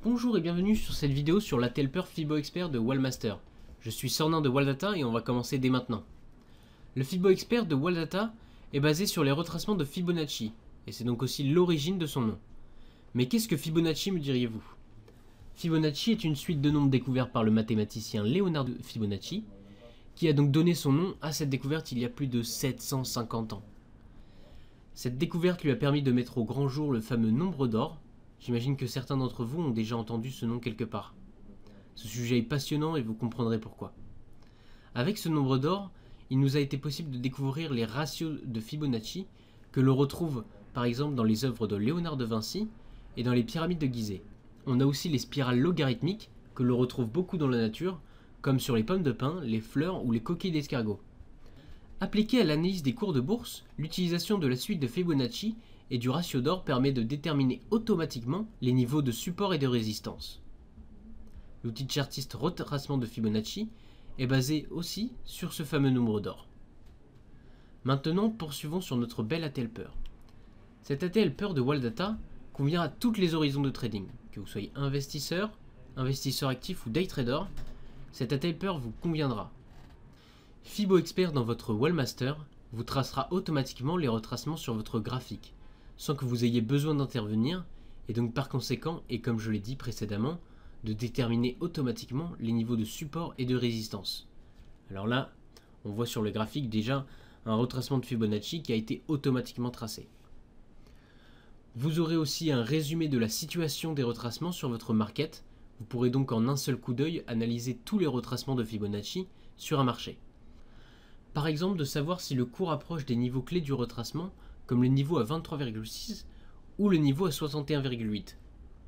Bonjour et bienvenue sur cette vidéo sur l'Atelper Fibo Expert de Wallmaster. Je suis Sornin de Walldata et on va commencer dès maintenant. Le Fibo Expert de Walldata est basé sur les retracements de Fibonacci, et c'est donc aussi l'origine de son nom. Mais qu'est-ce que Fibonacci, me diriez-vous? Fibonacci est une suite de nombres découverts par le mathématicien Leonardo Fibonacci, qui a donc donné son nom à cette découverte il y a plus de 750 ans. Cette découverte lui a permis de mettre au grand jour le fameux nombre d'or. J'imagine que certains d'entre vous ont déjà entendu ce nom quelque part. Ce sujet est passionnant et vous comprendrez pourquoi. Avec ce nombre d'or, il nous a été possible de découvrir les ratios de Fibonacci que l'on retrouve par exemple dans les œuvres de Léonard de Vinci et dans les pyramides de Gizeh. On a aussi les spirales logarithmiques que l'on retrouve beaucoup dans la nature, comme sur les pommes de pin, les fleurs ou les coquilles d'escargot. Appliquée à l'analyse des cours de bourse, l'utilisation de la suite de Fibonacci et du ratio d'or permet de déterminer automatiquement les niveaux de support et de résistance. L'outil de chartiste retracement de Fibonacci est basé aussi sur ce fameux nombre d'or. Maintenant, poursuivons sur notre bel Atelper. Cet Atelper de Walldata convient à toutes les horizons de trading. Que vous soyez investisseur actif ou day trader, cet Atelper vous conviendra. Fibo Expert dans votre Wallmaster vous tracera automatiquement les retracements sur votre graphique, sans que vous ayez besoin d'intervenir, et donc par conséquent, et comme je l'ai dit précédemment, de déterminer automatiquement les niveaux de support et de résistance. Alors là, on voit sur le graphique déjà un retracement de Fibonacci qui a été automatiquement tracé. Vous aurez aussi un résumé de la situation des retracements sur votre market. Vous pourrez donc en un seul coup d'œil analyser tous les retracements de Fibonacci sur un marché. Par exemple, de savoir si le cours approche des niveaux clés du retracement, comme le niveau à 23,6 ou le niveau à 61,8.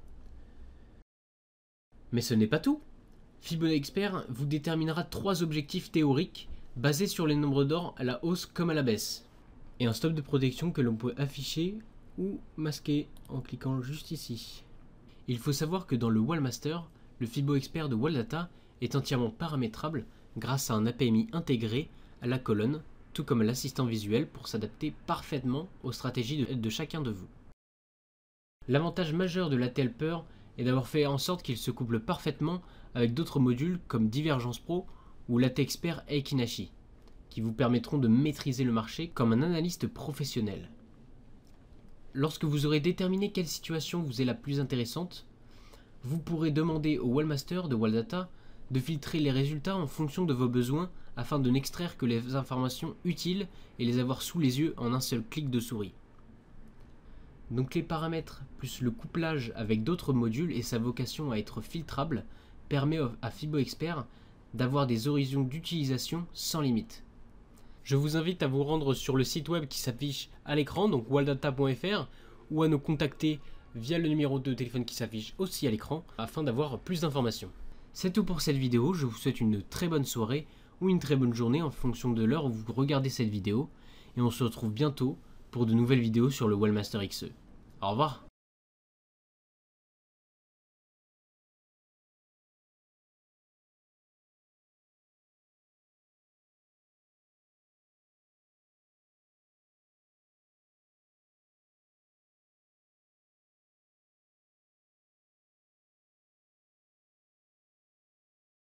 Mais ce n'est pas tout. Fibo Expert vous déterminera 3 objectifs théoriques basés sur les nombres d'or à la hausse comme à la baisse, et un stop de protection que l'on peut afficher ou masquer en cliquant juste ici. Il faut savoir que dans le Wallmaster, le Fibo Expert de Walldata est entièrement paramétrable grâce à un API intégré à la colonne, tout comme à l'assistant visuel pour s'adapter parfaitement aux stratégies de chacun de vous. L'avantage majeur de l'Atelper est d'avoir fait en sorte qu'il se couple parfaitement avec d'autres modules comme Divergence Pro ou l'Atexpert Eikinashi, qui vous permettront de maîtriser le marché comme un analyste professionnel. Lorsque vous aurez déterminé quelle situation vous est la plus intéressante, vous pourrez demander au Wallmaster de Walldata de filtrer les résultats en fonction de vos besoins afin de n'extraire que les informations utiles et les avoir sous les yeux en un seul clic de souris. Donc les paramètres plus le couplage avec d'autres modules et sa vocation à être filtrable permet à Fibo Expert d'avoir des horizons d'utilisation sans limite. Je vous invite à vous rendre sur le site web qui s'affiche à l'écran, donc walldata.fr, ou à nous contacter via le numéro de téléphone qui s'affiche aussi à l'écran afin d'avoir plus d'informations. C'est tout pour cette vidéo, je vous souhaite une très bonne soirée ou une très bonne journée en fonction de l'heure où vous regardez cette vidéo, et on se retrouve bientôt pour de nouvelles vidéos sur le Wallmaster XE. Au revoir.